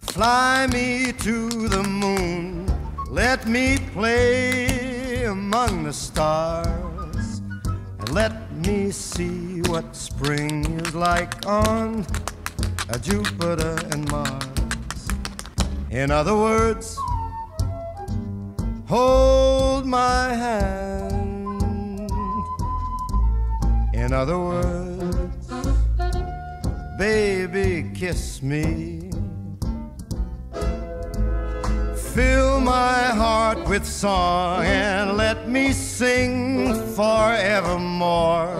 Fly me to the moon, let me play among the stars, and let me see what spring is like on Jupiter and Mars. In other words, hold my hand. In other words, baby, kiss me. Fill my heart with song and let me sing forevermore.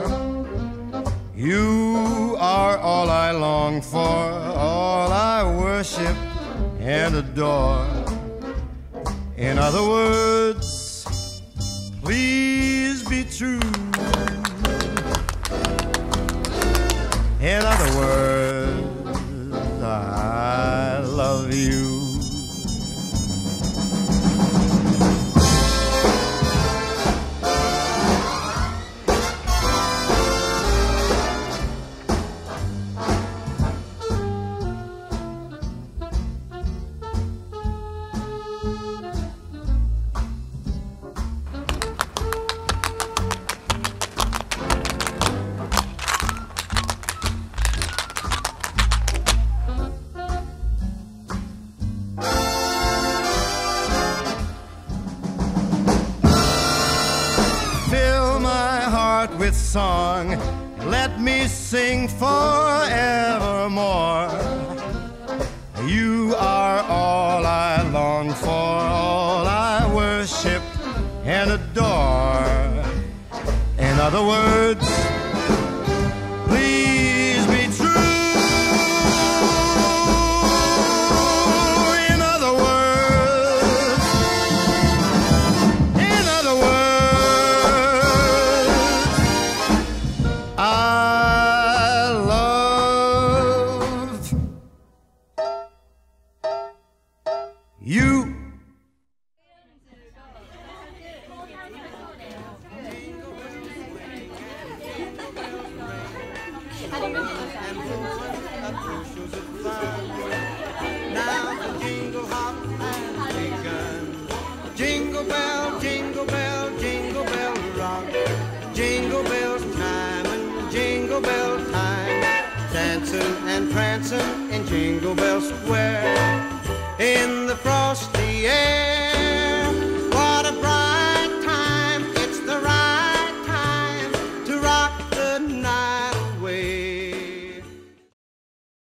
You are all I long for, all I worship and adore. In other words, please be true. In other words, I love you. With song, let me sing forevermore. You are all I long for, all I worship and adore. In other words, please be true. In other words, in other words, I love you. Now the jingle hop has begun. Jingle bell, jingle bell, jingle bell rock. Jingle bells time and jingle bell time. Dancing and prancing in Jingle Bell Square.